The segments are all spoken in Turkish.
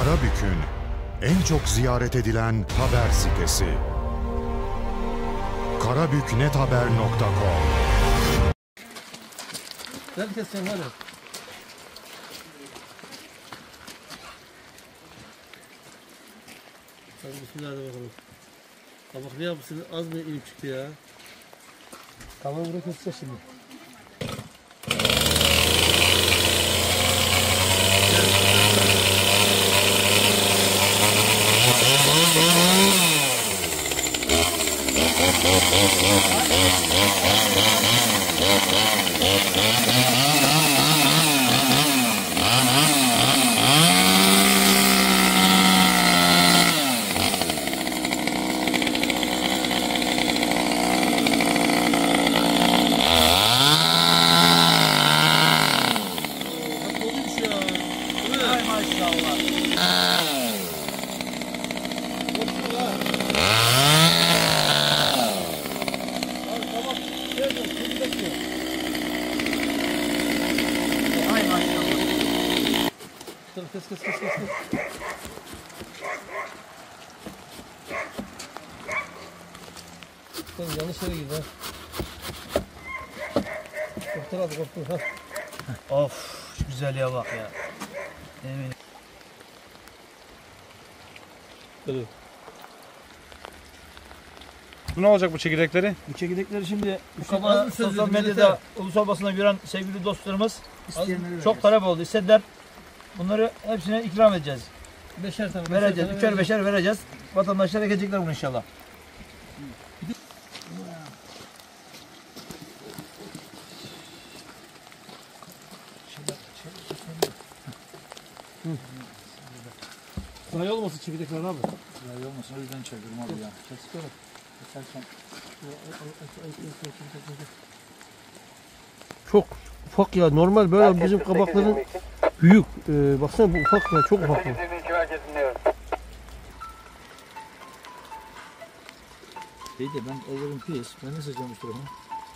Karabük'ün en çok ziyaret edilen haber sitesi. karabüknethaber.com. Herkes sen hadi. Hadi bismillah bakalım. Kabaklı yapısını az mı iyi çıktı ya? Kabağı buraya keseceğiz şimdi. Kes. Sen yanlış yere girdin ha. Koptur ha. Of, şu güzelliğe bak ya. Eminim. Dur. Bu ne olacak bu çekirdekleri? Bu çekirdekleri şimdi bu Hüseyin, kabağı az mı sosyal sözledin medyada, millete? ulusal basına gören sevgili dostlarımız İsteyenleri çok talep oldu. İstediler. Bunları hepsine ikram edeceğiz. Beşer tane Vereceğiz. Üçer beşer vereceğiz. Vatandaşlara gelecekler bunu inşallah. Zayi olmasın çekirdekler abi. Zayi olmasın o yüzden çekiyorum abi ya. Çok ufak ya, normal böyle bizim kabakların büyük. Baksana bu ufak ya, çok ufak. İyi de ben olurum pis. Ben ne seçeceğim şu tarafa?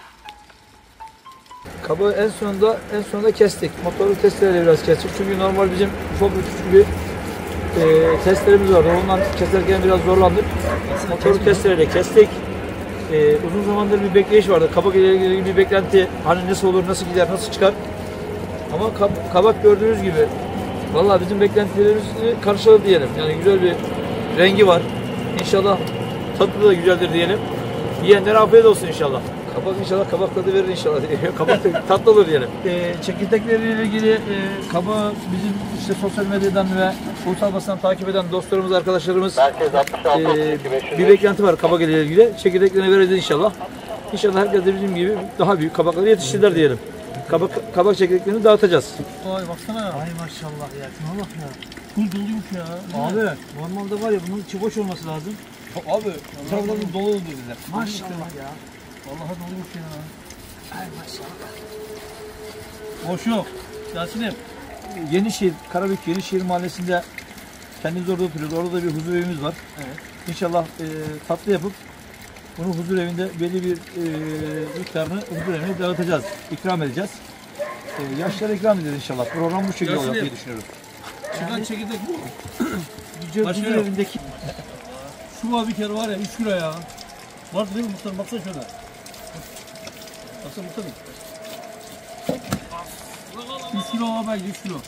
Kabağı en sonunda kestik. Motoru testereyle biraz kestik. Çünkü normal bizim ufak bir küçük bir testlerimiz vardı. Ondan keserken biraz zorlandık. Motoru testereyle kestik. Uzun zamandır bir bekleyiş vardı. Kabak ile ilgili bir beklenti. Hani nasıl olur, nasıl gider, nasıl çıkar. Ama kabak gördüğünüz gibi vallahi bizim beklentilerimizi karşıladı diyelim. Yani güzel bir rengi var. İnşallah tadı da güzeldir diyelim. Yiyenlere afiyet olsun inşallah. Kabak inşallah kabak tadı verir inşallah. Kabak tatlı olur diyelim. Çekirdekleriyle ilgili kabağı bizim işte sosyal medyadan ve ulusal basından takip eden dostlarımız, arkadaşlarımız bir beklenti var kabak ile ilgili. Çekirdeklerini vereceğiz inşallah. İnşallah herkes de bizim gibi daha büyük kabakları yetiştirler diyelim. Kabak çekirdeklerini dağıtacağız. Ay baksana. Ay maşallah ya. Şuna bak ya. Full doluymuş ya. Abi normalde var ya bunun içi boş olması lazım. Abi tarafından dolu oldu dediler. Maşallah ya. Vallahi doluymuş ya. Ay maşallah. Boş yok. Yasin'im. Yenişehir, Karabük Yenişehir Mahallesi'nde kendimiz orada oturuyoruz. Orada da bir huzur evimiz var. Evet. İnşallah tatlı yapıp bunu huzur evinde belli bir miktarını huzur evine dağıtacağız. İkram edeceğiz. Yaşlara ikram edeceğiz inşallah. Program bu şekilde olacak diye düşünüyoruz. Çıkan çekirdek bu. Huzur evindeki Şu var bir kere var ya 3 kilo ya. Var değil mi muhtarım? Baksana şöyle. Baksana muhtarım. 3 kilo var belki 3 kilo.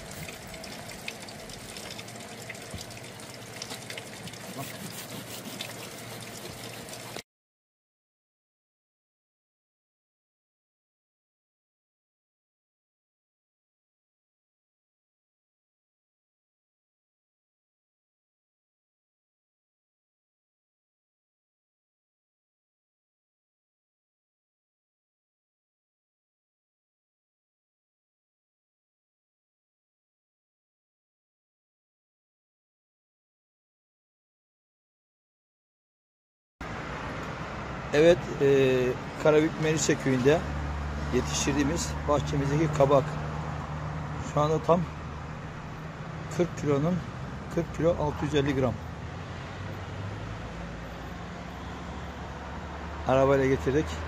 Evet, Karabük Melise Köyü'nde yetiştirdiğimiz bahçemizdeki kabak. Şu anda tam 40 kilo 650 gram. Arabayla getirdik.